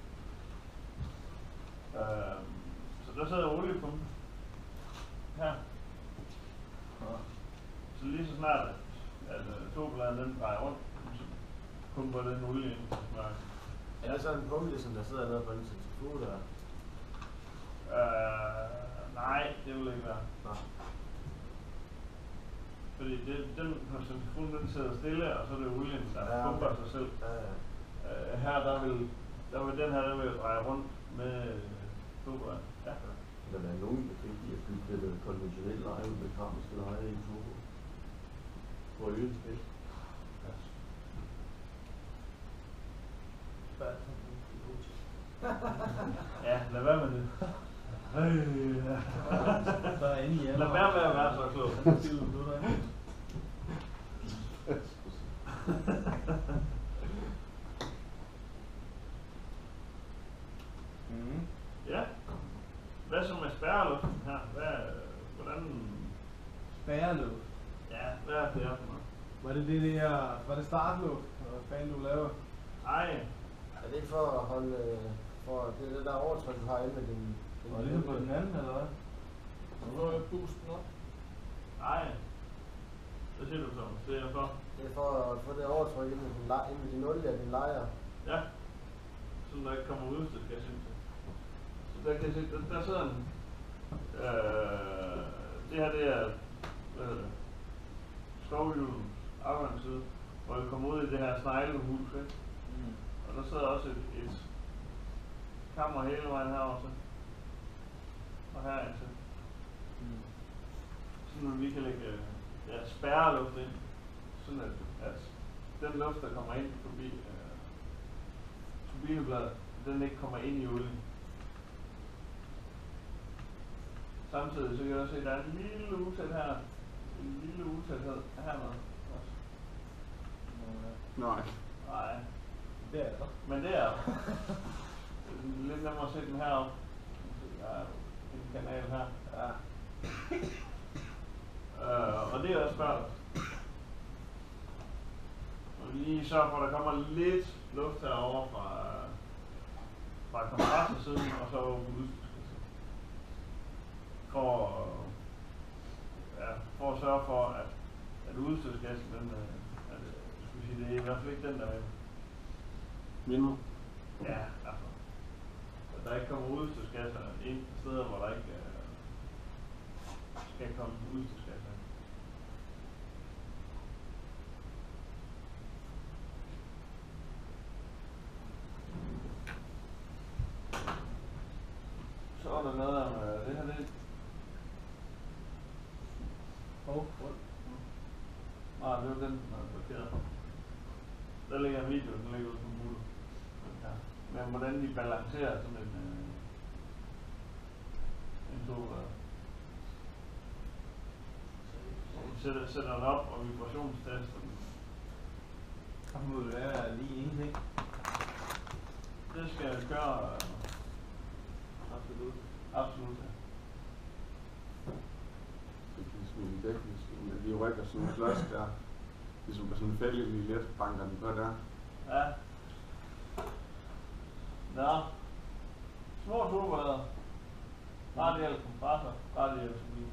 Øh, så der sidder oliepumpe. Her. Ja. Så lige så snart, at, at uh, turboladen den drejer rundt, så pumper den olie ind til smøren. Er det sådan en pumpe, ligesom der sidder nede på en centrifuge der? Øh, nej, det vil ikke være. Nå. Fordi det, den på centrifugen, den sidder stille, og så er det olien, der Ja, pumper okay. sig selv. Ja, ja. Uh, her, der vil, der vil den her, der vil dreje rundt med uh, turboladen. Ja. Men der er nogen, der kan lide at bygge det konventionelle leje med kramiske leje i en turbo. For at øge det spil. Ja, lad være med det. Øh, ja. Der er inde i Lad være med at være så klog. Mhm. Ja. Hvad så med spærreluften her? Hvad, hvordan... Spærreluft. Ja, hvad er det her for noget? Var det det der, var det startluft? Hvad fanden du laver? Ej, Er det ikke for at holde, øh, for det er det der overtryk, du har inde med din... din Og ligesom på den anden, eller hvad? Så får jeg boosten op. ej. Hvad siger du så? Det er for? Det er for at få det overtryk inde med din, le- inde med din olie og din lejer. Ja. Sådan der ikke kommer udstødsgas ind til. Så der kan jeg se, der, der sidder en... Øh, det her det er... Hvad hedder det? Skovhjulens afgangsside, hvor vi kommer ud i det her sneglehus, ikke? Mm. Og der sidder også et, et kammer hele vejen herover til. Og her indtil. Mm. Sådan at vi kan lægge ja, spærreluft ind. Sådan at, at den luft, der kommer ind forbi øh, turbinebladet, den ikke kommer ind i olien. Samtidig så kan jeg også se, at der er en lille utæt her. En lille utæthed hernede også. Nej. Nej, Det er der. men det er lidt nemmere at se den heroppe. Der er en kanal her. Ja. Øh, og det er også spærret. Og lige sørge for, at der kommer lidt luft herovre fra, fra kompressorsiden og så over på udstødskasset. For, ja, for at sørge for, at, at udstødskassen, den, at, skal vi sige, det er i hvert fald ikke den, der er Mindre? ja, altså. At der ikke kommer udstødskasser ind steder, hvor der ikke øh, skal komme udstødskasser. Så er der noget om øh, det her lidt. Åh, oh, rød. Nej, det var den, den er blokeret. Der ligger en video, den ligger ude på Moodle. Men hvordan de balancerer sådan en, øh, en solrør. De sætter, sætter den op og vibrationstester den. Så må det være lige ingenting. Det skal jeg gøre øh, Absolut. absolut. Ja. Det kan ligesom en dækmaskine, at de rykker sådan en klods der. Ligesom på sådan en fælde lige let, banker den på der. Ja. Nå. Små turbader. Radial kompressor, radial turbine.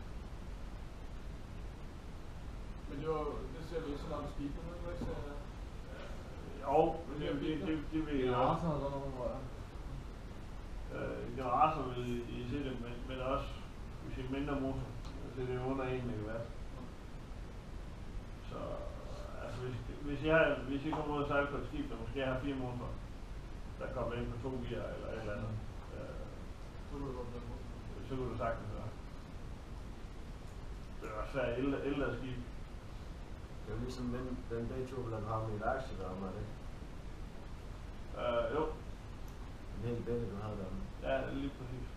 Men det, var, det ser vi sådan op i skibet, nu ikke? Så, Jo, men det, det, det, det vil jeg også. Generator og sådan noget, tror jeg. Øh, generator vil I se det, men, men også hvis I mindre motor. Så det er under en megawatt. Så altså hvis, hvis, jeg, hvis I kommer ud og sejler på et skib, der måske har fire motorer, der kommer ind på to gear eller et eller andet, øh, så kunne det godt være på. så kunne du sagtens gøre. Det er også svært ældre, ældre skib. Det er jo ligesom den, den B-turbulent har med et aktievarme, er det ikke? Øh, jo, En helt billede, du havde deromme. ja, lige præcis.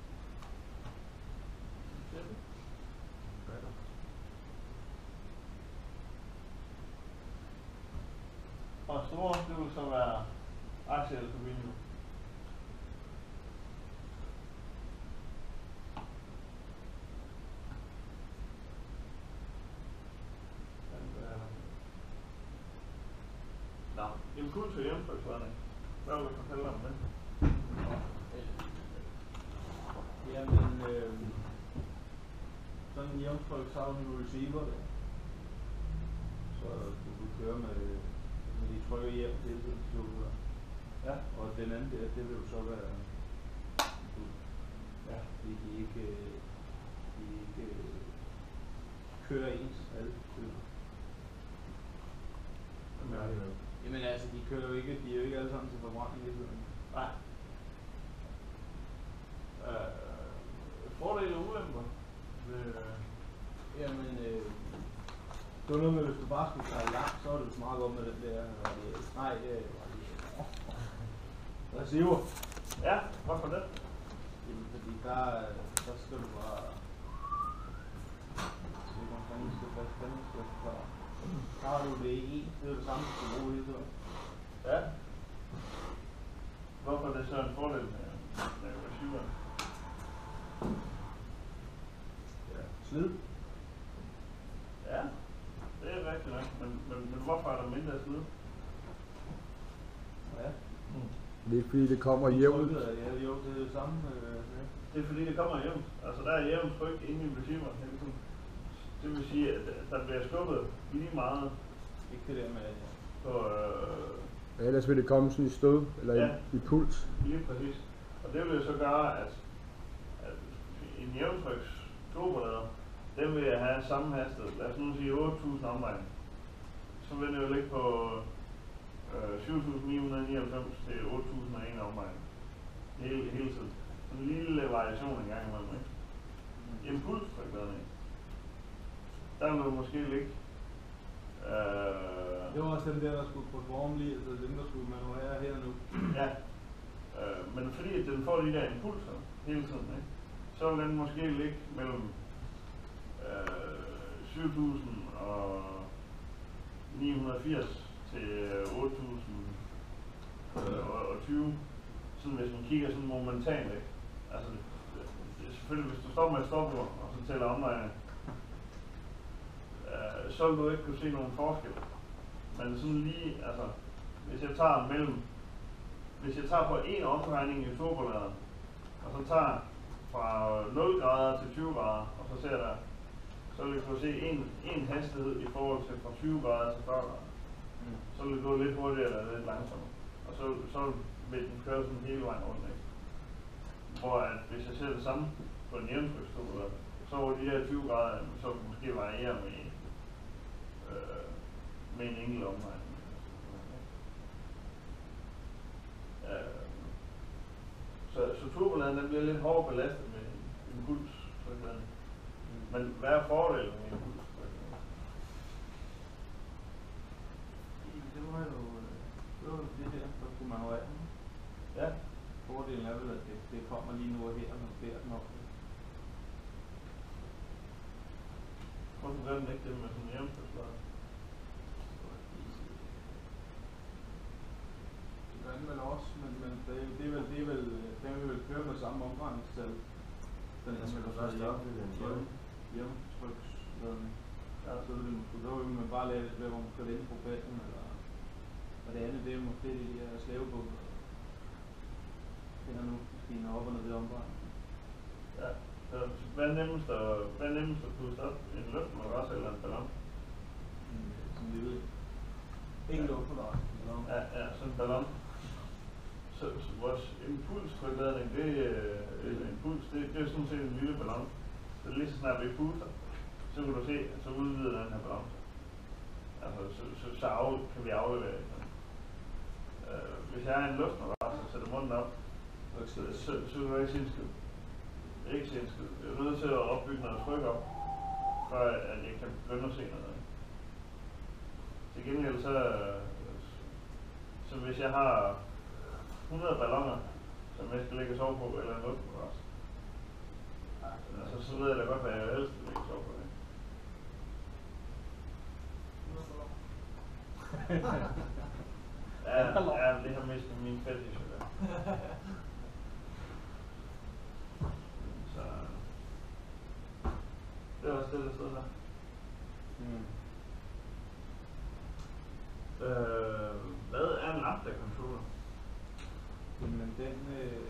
Og store, det vil så være aksial turbine. Nå, impuls og hjemtryksredning. Hvad vil du fortælle om det? Jamen, øh, sådan en jævntryk, så har du en receiver der. Så du kan køre med, med de trykker hjem til det, så ja, og den anden der, det vil jo så være, du, ja, de, de ikke, de ikke kører ens alle kører. Jamen altså, de kører jo ikke, de er jo ikke alle sammen til forbrænding hele tiden. Nej. Øh, fordele og ulemper. Det, øh, Jamen, øh, det var noget med, hvis du bare skulle sejle langt, så var det jo meget godt med den der, øh, nej, det er receiver. ja, hvorfor det? Jamen, fordi der, der skal du bare, jeg ved ikke, om fanden skal fast, den skal jeg forklare. Der har du det i en, det er det samme, du skal bruge hele tiden. Ja. Hvorfor er det så en fordel med, med receiveren? Ja. Slid. Ja, det er rigtigt nok, men, men, men hvorfor er der mindre slid? Det er fordi, det kommer jævnt. Ja, jo, det er det samme. Øh, ja. Det er fordi, det kommer jævnt. Altså, der er jævnt tryk inde i receiver hele tiden. Det vil sige, at der bliver skubbet lige meget Ikke det der med, ja. på... Øh, Ja, ellers vil det komme sådan i stød, eller Ja. i, i puls. lige præcis. Og det vil jo så gøre, at, at en jævntryks turbolader, den vil have samme hastighed. Lad os nu sige otte tusind omdrejninger. Så vil det jo ligge på øh, syv tusind ni hundrede nioghalvfems til otte tusind og en omdrejninger. Hele, hele tiden. En lille variation en gang imellem, ikke? Impulstrykladning. Der vil du måske ligge. Øh, Det var også dem der, der skulle performe lige, altså dem, der skulle manøvrere her nu. Ja, øh, men fordi at den får de der impulser hele tiden, ikke? Så vil den måske ligge mellem øh, syv tusind og ni hundrede og firs til otte tusind og tyve, sådan hvis man kigger sådan momentant, ikke? Altså, det, det er selvfølgelig, hvis du står med et stopur og så tæller omdrejninger, øh, så vil du ikke kunne se nogen forskel. Men sådan lige, altså, hvis jeg tager mellem, hvis jeg tager på en omdrejning i turboladeren, og så tager fra nul grader til tyve grader, og så ser der, så vil jeg kunne se en, en hastighed i forhold til fra tyve grader til fyrre grader. Mm. Så Så vil det gå lidt hurtigere eller lidt langsommere. Og så, så vil den køre sådan hele vejen rundt, ikke? Hvor at hvis jeg ser det samme på en jævntryksturbolader, så over de her tyve grader, så kan måske variere med, øh, med en enkelt omdrejning. Øh, så, så turboladeren den bliver lidt hårdere belastet med impulstrykladning. Men hvad er fordelen med impulstrykladning? Det var jo det, var jo det her, der skulle manøvrere. Ja, Fordelen er vel, at det, det kommer lige nu og her, når beder den op. hvorfor gør den ikke det med sådan en jævntrykslader? Det gør den vel også, men, men det, er- det, er vel, det er vel, den vil vel køre med samme omdrejningstal. Den Den skal vel først jævn- opbygge en jævn- jævntryksladning. Ja. Så vil det måske, så vil man bare lade det, hvor man kan vende propellen, eller og det andet, det er måske de her slævebåde. Finder nu maskiner op og ned ved omdrejningen. Ja. Så hvad er nemmest at, hvad er nemmest at puste op? En luftmadras eller en ballon? Sådan en lille, ikke luftmadras, eller Ja, ja, sådan en ballon. Så, så vores impulstrykladning, det er øh, impuls, det, det er sådan set en lille ballon. Så lige så snart vi puster, så kan du se, at så udvider den her ballon. Altså, så, så, så af, kan vi aflevere det. Øh, hvis jeg har en luftmadras og sætter munden op, så, så, så kan du ikke se en skid. Ikke se en skid. Jeg er nødt til at opbygge noget tryk op, for at jeg kan begynde at se noget. Til gengæld så, så hvis jeg har hundrede balloner, som jeg skal ligge og sove på, eller en luftmadras, altså, så ved jeg da godt, hvad jeg helst vil ligge og sove på. Ikke? Ja, ja, det har mistet min fetish. Så det er også det, der stod der. Mm. Øh, hvad er en lambda controller? Men den, øh...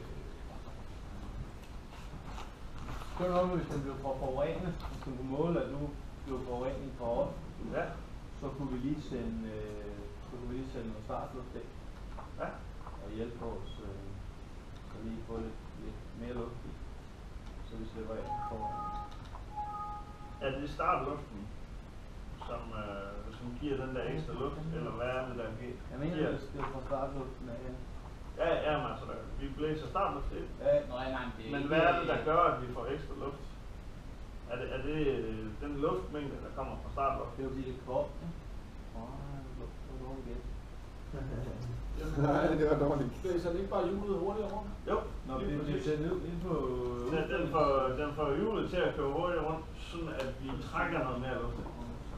det er noget, hvis den blev for forurenet, hvis den kunne måle, at nu blev forurening for op, Ja. så kunne vi lige sende, øh, så kunne vi lige sende noget startluft af, Ja. og hjælpe os, øh, så lige få lidt, lidt mere luft i, så vi slipper af for forurening. Er det startluften, som, øh, som giver den der ekstra luft, eller hvad er det, der giver? Jeg mener, giver- det er fra startluften af, ja. Ja, ja, men altså, der, vi blæser startluft ind. Ja, nej, nej, det er Men ikke- hvad er det, der gør, at vi får ekstra luft? Er det, er det øh, den luftmængde, der kommer fra startluft? Det er jo fordi, det er koldt, ikke? Åh, det er dårligt gæt. Nej, det var dårligt. Så det ikke bare hjulet hurtigere rundt? Jo, Nå, lige det præcis. er sendt ud ind på... Den, den, får, den får hjulet til at køre hurtigt rundt, sådan at vi trækker noget mere luft ind.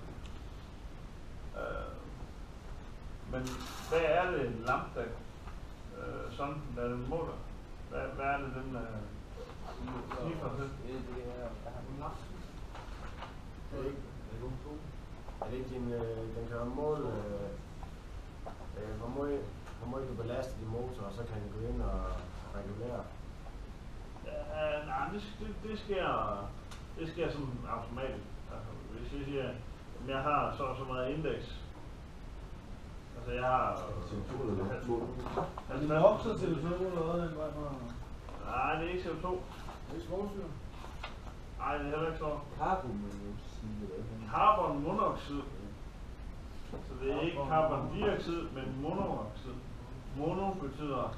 Øh, men hvad er det en lambda, øh, sådan der den måler? Hvad, hvad er det den øh, sniffer til? Det er... Jeg har en laks. Er det ikke, er det ikke din, øh, den kan måle, øh, øh, hvor meget, hvor meget du du belaster din motor, og så kan den gå ind og regulere? Uh, nej, det, det, det sker, det sker sådan automatisk. Altså, hvis jeg siger, at jeg har så og så meget indeks, altså jeg har... Er det nok så C O to eller hvad? Nej, det er ikke C O to. Det er svovlsyre. Nej, det er heller ikke så. Karbonmonoxid. Carbonmonoxid. Så det er ikke carbondioxid, men monoxid. Mono betyder...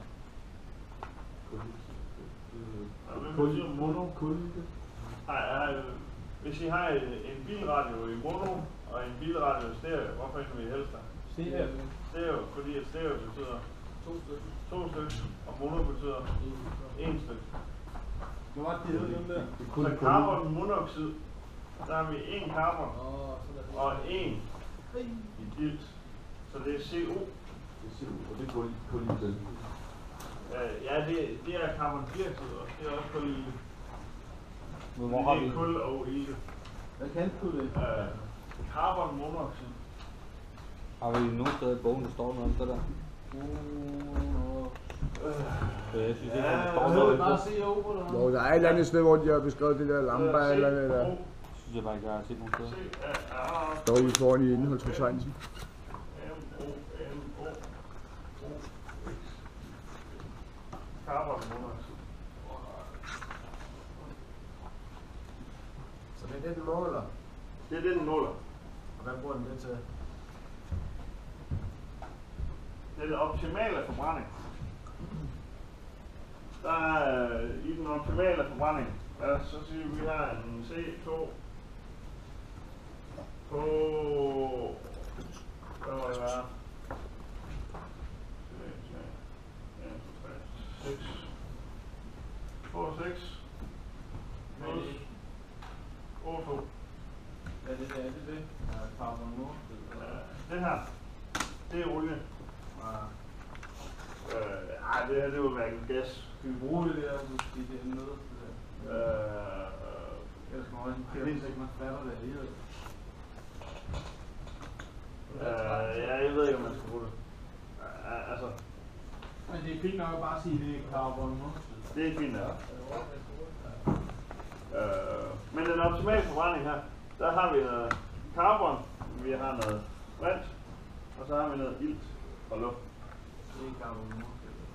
Hvad betyder mono? Nej, hvis I har en bilradio i mono og en bilradio i stereo, hvorfor ikke vil I helst have? Stereo. Stereo, fordi at stereo betyder To stykker. to stykker, og mono betyder en stykke. Hvor var det, det hedder der? Så carbonmonoxid, der har vi en carbon og en i ilt. Så det er C O. Det er C O, og det er kun, kun i den. Uh, ja, det, det er carbondioxid, og det er også kul ilte. Men hvor har Det vi? er kul og ilte. Hvad kan du det? Uh, carbonmonoxid. Har vi nogen steder i bogen, der står noget om det der? Så jeg synes ikke, der står Jeg noget ved i bare bogen. C O på det. Jo, der er et eller andet sted, hvor de har beskrevet det der lampe eller noget der. Det synes jeg bare ikke, jeg har set nogen steder. C Står lige foran i indholdsbetegnelsen. M O N O O X. Carbonmonoxid. Så det er det, den måler. Det er det, den måler. Og hvad bruger den det til? Det er det optimale forbrænding. Der er øh, i den optimale forbrænding, ja, så siger vi, vi har en C to på, hvad må det være? seks. to, seks. Minus O to. Ja, det er det, det. Carbonmonoxid. Den her, det er olie. Øh, ej, det her, det vil være en gas. Skal vi bruge det der, hvis de er nede? Øh, Ellers må man ikke mindst ikke, man fatter det alligevel. øh, ja, jeg ved ikke, om man skal bruge det. Øh, altså, Men det er fint nok at bare sige, at det er carbonmonoxid. det er fint, ja. Øh, men den optimale forbrænding her, der har vi noget carbon, vi har noget brint, og så har vi noget ilt og luft. Det er carbonmonoxid.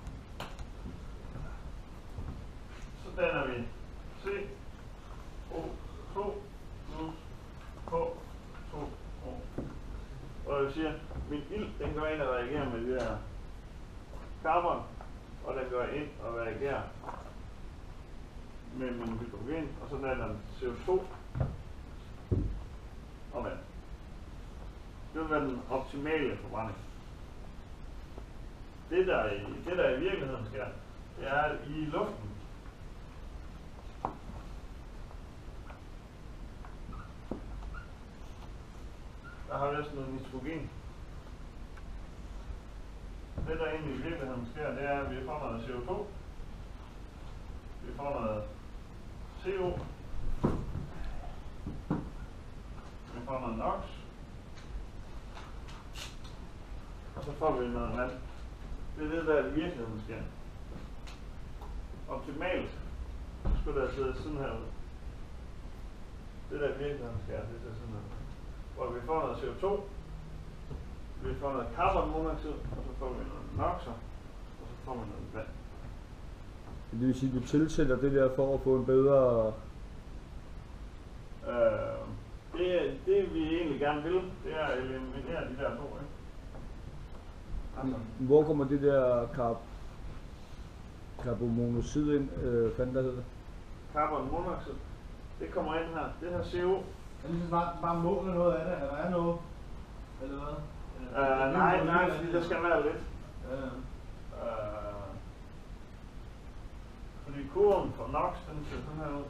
Så danner vi C O to plus H to O. Og jeg siger, min ilt, den går ind og reagerer med det her carbon, og den går ind og reagerer med min hydrogen, og så danner den C O to og vand. Det vil være den optimale forbrænding. Det der, i, det der i virkeligheden sker, det er, at i luften, der har vi også noget nitrogen. Det der egentlig i virkeligheden sker, det er, at vi får noget C O to, vi får noget C O, vi får noget NOx, og så får vi noget vand. Det er det, der i virkeligheden sker. Optimalt skulle der sidde sådan her ud. Det der i virkeligheden sker, det ser sådan her ud. Hvor vi får noget C O to, vi får noget carbonmonoxid, og så får vi noget NOx'er, og så får vi noget vand. Det vil sige, at du tilsætter det der for at få en bedre... Øh, det, det vi egentlig gerne vil, det er at eliminere de der to, ikke? Altså, Hvor kommer det der carb... carbonmonoxid ind? Øh, fanden der hedder? carbonmonoxid, det kommer ind her. Det her C O. Er det bare, bare måle noget af det, eller er noget? Eller hvad? Øh, nej, nej, fordi der skal være lidt. Ja, ja. Øh, fordi kurven for NOx, den ser sådan her ud.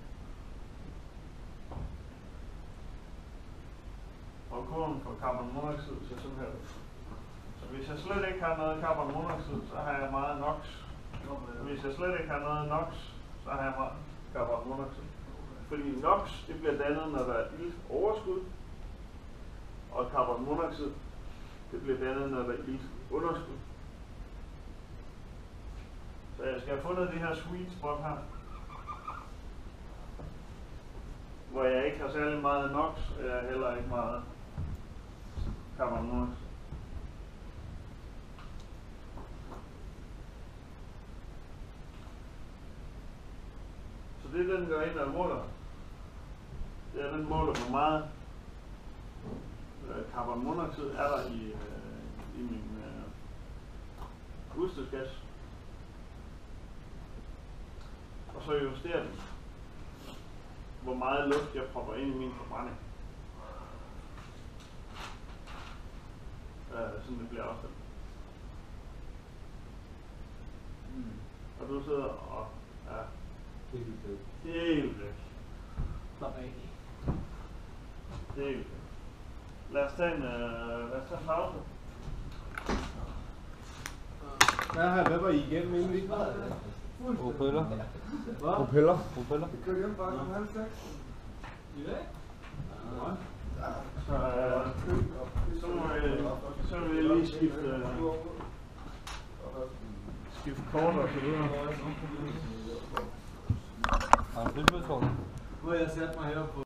Og kurven for carbonmonoxid ser sådan her ud. Så hvis jeg slet ikke har noget carbonmonoxid, så har jeg meget NOx. Hvis jeg slet ikke har noget NOx, så har jeg meget carbonmonoxid. Fordi NOx, det bliver dannet, når der er ilt overskud, og carbonmonoxid, det bliver dannet, når der er ilt underskud. Så jeg skal have fundet det her sweet spot her, hvor jeg ikke har særlig meget nox, og jeg har heller ikke meget carbon monoxide. Så det den gør ind og måler, det er den måler, hvor meget øh, carbon monoxid er der i, øh, i min øh, udstødsgas. Og så justerer den, hvor meget luft jeg propper ind i min forbrænding. Øh, sådan det bliver afstemt. Mm. Og du sidder og er helt væk. Helt væk. Helt væk. Lad os tage en, øh, lad os tage en pause. Hvad har hvad var I igennem egentlig? Propeller. Hvad? Propeller. Propeller. Vi kører hjem faktisk om halv seks. I dag? Så, øh, så, må jeg, så vil jeg lige skifte, øh, skifte kort og så videre. Har du tilbudstårnet? Nu har jeg sat mig her på